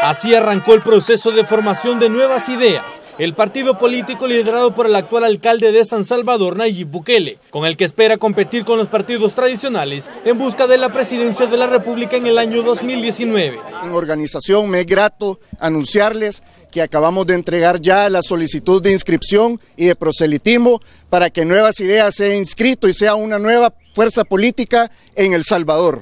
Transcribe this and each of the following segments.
Así arrancó el proceso de formación de Nuevas Ideas, el partido político liderado por el actual alcalde de San Salvador, Nayib Bukele, con el que espera competir con los partidos tradicionales en busca de la presidencia de la República en el año 2019. En organización me es grato anunciarles que acabamos de entregar ya la solicitud de inscripción y de proselitismo para que Nuevas Ideas sea inscrito y sea una nueva fuerza política en El Salvador.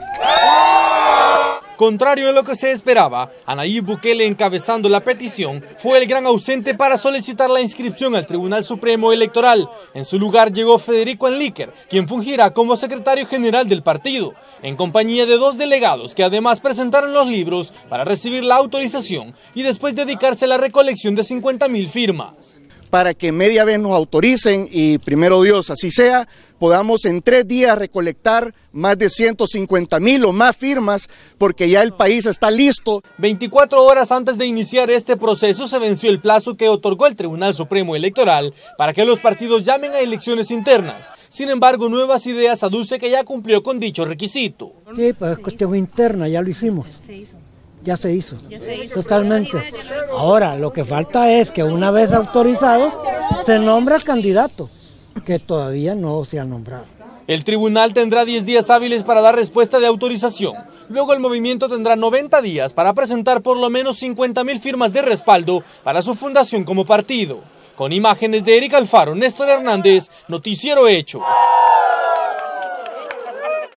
Contrario a lo que se esperaba, a Nayib Bukele encabezando la petición fue el gran ausente para solicitar la inscripción al Tribunal Supremo Electoral. En su lugar llegó Federico Enlíquer, quien fungirá como secretario general del partido, en compañía de 2 delegados que además presentaron los libros para recibir la autorización y después dedicarse a la recolección de 50,000 firmas. Para que media vez nos autoricen y primero Dios así sea, podamos en 3 días recolectar más de 150,000 o más firmas porque ya el país está listo. 24 horas antes de iniciar este proceso se venció el plazo que otorgó el Tribunal Supremo Electoral para que los partidos llamen a elecciones internas. Sin embargo, Nuevas Ideas aduce que ya cumplió con dicho requisito. Sí, pues es cuestión interna, ya lo hicimos. Ya se hizo, totalmente. Ahora, lo que falta es que una vez autorizados, se nombra el candidato, que todavía no se ha nombrado. El tribunal tendrá 10 días hábiles para dar respuesta de autorización. Luego el movimiento tendrá 90 días para presentar por lo menos 50,000 firmas de respaldo para su fundación como partido. Con imágenes de Eric Alfaro, Néstor Hernández, Noticiero Hechos.